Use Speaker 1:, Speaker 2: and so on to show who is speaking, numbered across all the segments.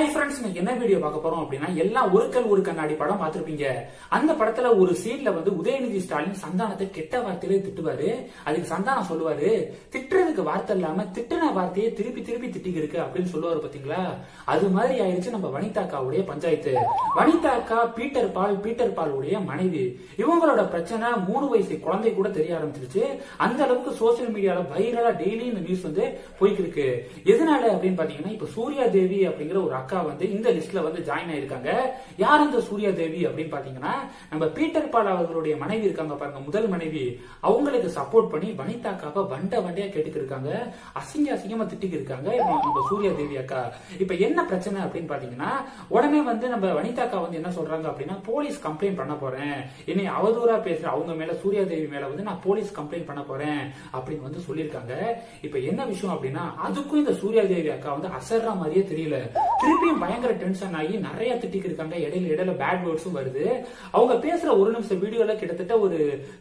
Speaker 1: Hi friends, இன்னைக்கு என்ன video பார்க்க போறோம் அப்படின்னா, எல்லாம் ஒரு கல் ஒரு கண்ணாடி படம் பார்த்திருப்பீங்க. அந்த படத்துல ஒரு சீன்ல உதயநிதி ஸ்டாலின் சந்தானத்தை கெட்ட வார்த்தையிலே திட்டுவாரு. அதுக்கு சந்தானம் சொல்லுவாரு, திட்டுறதுக்கு வார்த்தை இல்லாம திட்டுன வார்த்தையை திருப்பி திருப்பி திட்டிக்கு இருக்கு அப்படின்னு சொல்லுவாரு. பாத்தீங்களா, அது மாதிரி ஆயிடுச்சு நம்ம வனிதாக்காவுடைய பஞ்சாயத்து. வனிதாக்கா பீட்டர் பாலுடைய மனைவி. இவங்களோட பிரச்சனை 3 வயசு குழந்தை கூட தெரிய ஆரம்பிச்சிருச்சு. அந்த அளவுக்கு சோசியல் மீடியால வைரலா டெய்லி இந்த நியூஸ் போயிட்டு இருக்கு. எதனால அப்படின்னு பாத்தீங்கன்னா, இப்ப சூர்யா தேவி அப்படிங்கிற ஒரு அக்கா இந்த லிஸ்ட்ல ஜாயின் ஆயிருக்காங்க. யார் அந்த சூர்யா தேவி அப்படின்னு பாத்தீங்கன்னா, நம்ம பீட்டர் பால் அவர்களுடைய மனைவி இருக்காங்க பாருங்க, முதல் மனைவி. அவங்களுக்கு சப்போர்ட் பண்ணி வனிதாக்காவை வண்டையா கேட்டுக்கு இருக்காங்க, அசிங்கமா திட்டிக்கு இருக்காங்க நம்ம சூர்யா தேவி அக்கா. இப்ப என்ன பிரச்சனை அப்படின்னு பாத்தீங்கன்னா, உடனே நம்ம வனிதாக்கா என்ன சொல்றாங்க அப்படின்னா, போலீஸ் கம்ப்ளைண்ட் பண்ண போறேன், என்னை அவதூறா பேசுற அவங்க மேல, சூர்யா தேவி மேல நான் போலீஸ் கம்ப்ளைண்ட் பண்ண போறேன் அப்படின்னு சொல்லியிருக்காங்க. இப்ப என்ன விஷயம் அப்படின்னா, அதுக்கும் இந்த சூர்யா தேவி அக்கா அசர்ற மாதிரியே தெரியல. திருப்பியும் பயங்கர டென்ஷன் ஆகி நிறைய திட்டிக்கு இருக்காங்க. இடையில பேட் வேர்ட்ஸும் வருது. அவங்க பேசுற 1 நிமிஷம் வீடியோல கிட்டத்தட்ட ஒரு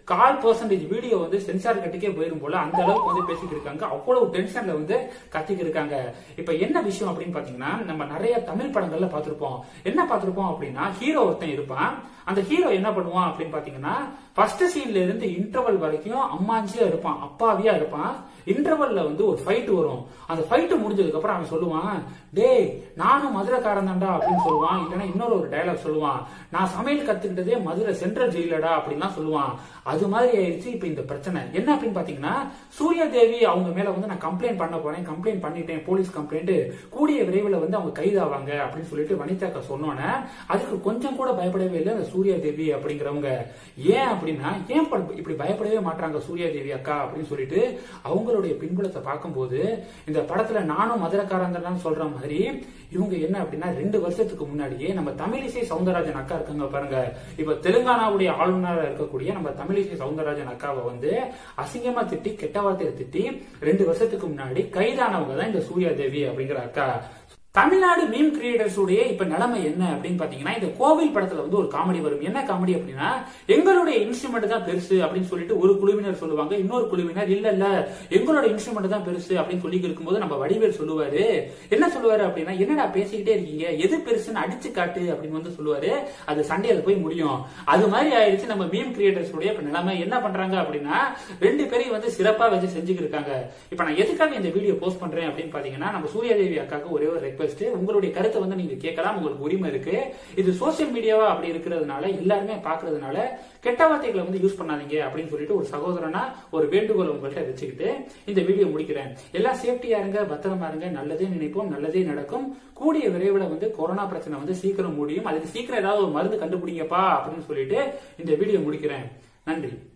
Speaker 1: 1/4% வீடியோ சென்சார் கட்டுக்கே போயிரும் போல, அந்த அளவுக்கு பேசிட்டு இருக்காங்க. அவ்வளவு டென்ஷன்ல கத்திக்கு இருக்காங்க. இப்ப என்ன விஷயம் அப்படின்னு பாத்தீங்கன்னா, நம்ம நிறைய தமிழ் படங்கள்ல பாத்திருப்போம். என்ன பாத்திருப்போம் அப்படின்னா, ஹீரோ ஒருத்தன் இருப்பான். அந்த ஹீரோ என்ன பண்ணுவான் அப்படின்னு பாத்தீங்கன்னா, ஃபர்ஸ்ட் சீன்ல இருந்து இன்டர்வல் வரைக்கும் அம்மாஞ்சியா இருப்பான், அப்பாவியா இருப்பான். இன்டர்வல்ல ஒரு ஃபைட் வரும். அந்த ஃபைட் முடிஞ்சதுக்கு அப்புறம் அவன் சொல்லுவான், டேய் நானும் மதுரைக்காரன் தான்டா அப்படின்னு சொல்லுவான். இல்லைன்னா இன்னொரு ஒரு டயலாக் சொல்லுவான், நான் சமையல் கத்துக்கிட்டதே மதுரை சென்ட்ரல் ஜெயிலடா அப்படின்லாம் சொல்லுவான். அது மாதிரி ஆயிடுச்சு இப்ப இந்த பிரச்சனை. என்ன அப்படின்னு பாத்தீங்கன்னா, சூர்யா தேவி அவங்க மேல நான் கம்ப்ளைண்ட் பண்ண போறேன், கம்ப்ளைண்ட் பண்ணிட்டேன், போலீஸ் கம்ப்ளைண்ட், கூடிய விரைவில் அவங்க கைதாவாங்க அப்படின்னு சொல்லிட்டு வனிதாக்கா சொன்னோன்னே, அதுக்கு கொஞ்சம் கூட பயப்படவே இல்லை அந்த சூர்யா தேவி அப்படிங்கிறவங்க. ஏன் அப்படின்னா, ஏன் இப்படி பயப்படவே மாட்டாங்க சூர்யா தேவி அக்கா அப்படின்னு சொல்லிட்டு அவங்களுடைய பின்புலத்தை பார்க்கும்போது, இந்த படத்துல நானும் மதுரைக்காரன் தான் சொல்ற மாதிரி இவங்க என்ன அப்படின்னா, 2 வருஷத்துக்கு முன்னாடியே நம்ம தமிழிசை சவுந்தரராஜன் அக்கா இருக்காங்க பாருங்க, இப்ப தெலுங்கானாவுடைய ஆளுநராக இருக்கக்கூடிய நம்ம தமிழிசை சவுந்தரராஜன் அக்காவை அசிங்கமா திட்டி, கெட்ட வார்த்தையை திட்டி 2 வருஷத்துக்கு முன்னாடி கைதானவங்க தான் இந்த சூர்யா தேவி அப்படிங்கிற அக்கா. தமிழ்நாடு மீம் கிரியேட்டர்ஸ் உடைய இப்ப நிலைமை என்ன அப்படின்னு பாத்தீங்கன்னா, இந்த கோவில் படத்துல ஒரு காமெடி வரும். என்ன காமெடி அப்படின்னா, எங்களுடைய இன்ஸ்ட்ருமெண்ட் தான் பெருசு அப்படின்னு சொல்லிட்டு ஒரு குழுவினர் சொல்லுவாங்க. இன்னொரு குழுவினர் இல்ல எங்களோட இன்ஸ்ட்ருமெண்ட் தான் பெருசு அப்படின்னு சொல்லி இருக்கும்போது நம்ம வடிவேல் சொல்லுவாரு, என்ன சொல்லுவாரு அப்படின்னா, என்னடா பேசிக்கிட்டே இருக்கீங்க, எது பெருசுன்னு அடிச்சு காட்டு அப்படின்னு சொல்லுவாரு. அது சண்டையில போய் முடியும். அது மாதிரி ஆயிடுச்சு நம்ம மீம் கிரியேட்டர்ஸ் உடைய இப்ப நிலைமை. என்ன பண்றாங்க அப்படின்னா, 2 பேரையும் சிறப்பா வச்சு செஞ்சுட்டு இருக்காங்க. இப்ப நான் எதுக்காக இந்த வீடியோ போஸ்ட் பண்றேன் அப்படின்னு பாத்தீங்கன்னா, நம்ம சூர்யா தேவி அக்காக்கு ஒரே ஒரு ரெக்வெஸ்ட், உங்களுடைய கருத்தை நீங்க கேட்கலாம், உங்களுக்கு உரிமை இருக்கு. இது சோசியல் மீடியாவா அப்படி இருக்கிறதுனால, எல்லாருமே பாக்குறதுனால கெட்ட வார்த்தைகளை யூஸ் பண்ணாதீங்க அப்படின்னு சொல்லிட்டு ஒரு சகோதரனா ஒரு வேண்டுகோள் உங்கள்கிட்ட வச்சுக்கிட்டு இந்த வீடியோ முடிக்கிறேன். எல்லாம் சேஃப்டியா இருங்க, பத்திரமா இருங்க, நல்லதே நினைப்போம், நல்லதே நடக்கும். கூடிய விரைவில் கொரோனா பிரச்சனை சீக்கிரம் முடியும். அதுக்கு சீக்கிரம் ஏதாவது ஒரு மருந்து கண்டுபிடிங்கப்பா அப்படின்னு சொல்லிட்டு இந்த வீடியோ முடிக்கிறேன். நன்றி.